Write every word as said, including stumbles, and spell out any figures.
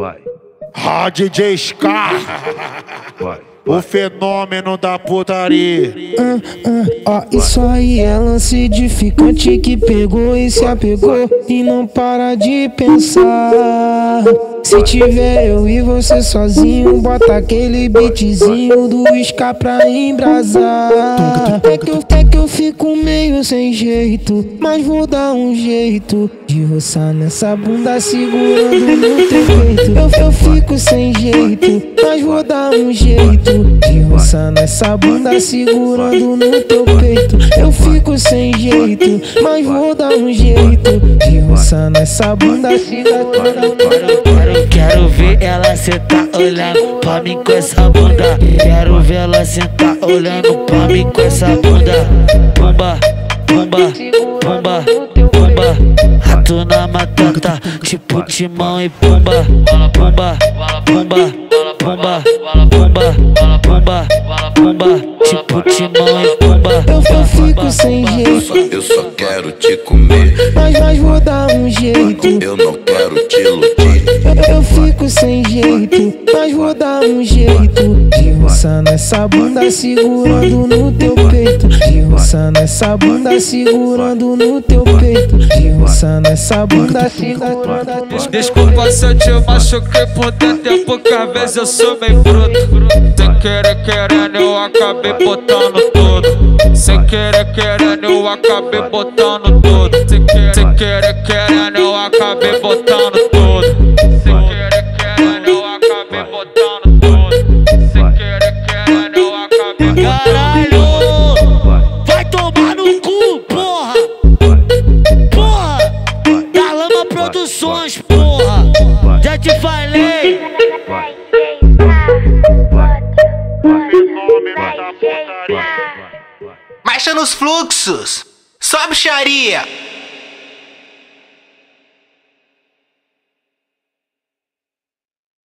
vai. Ah, D J Scar, Vai. o fenômeno da putaria. Ah, ah, ó, isso aí é lance de ficante que pegou e se apegou e não para de pensar. Se tiver eu e você sozinho, bota aquele beatzinho do Ska pra embrasar. É que, eu, é que eu fico meio sem jeito, mas vou dar um jeito de roçar nessa bunda segurando no teu peito. Eu, eu fico sem jeito, mas vou dar um jeito de roçar nessa bunda segurando no teu peito. Eu fico sem jeito, mas vou dar um jeito de roçar nessa bunda segurando. Quero ver ela sentar olhando pra mim com essa bunda. Quero ver ela sentar olhando pra mim com essa bunda. Pumba, pumba, pumba, pumba. Rato na matata, tipo Timão e Pumba. Pumba, pumba, pumba, pumba, pumba, pumba. Tipo Timão e Pumba. Eu, eu fico sem jeito, Eu só quero te comer, mas, mas vou dar um jeito. eu não quero te iludir. Eu, eu fico sem jeito, mas vou dar um jeito de roçar nessa bunda segurando no teu peito. De roçar nessa bunda segurando no teu peito. De roçar nessa bunda segurando. Desculpa se eu te machuquei por dentro, e poucas vezes eu sou meio bruto. Sem querer querendo eu acabei botando tudo. Sem querer querendo eu acabei botando tudo. Sem querer, sem querer querendo eu acabei botando tudo. Sem querer querendo eu acabei botando tudo. Sem querer querendo eu acabei. Caralho, vai tomar no cu, porra. Porra, da Lama Produções, porra. Já te falei. Fenômeno da putaria. Marcha nos fluxos, só bicharia.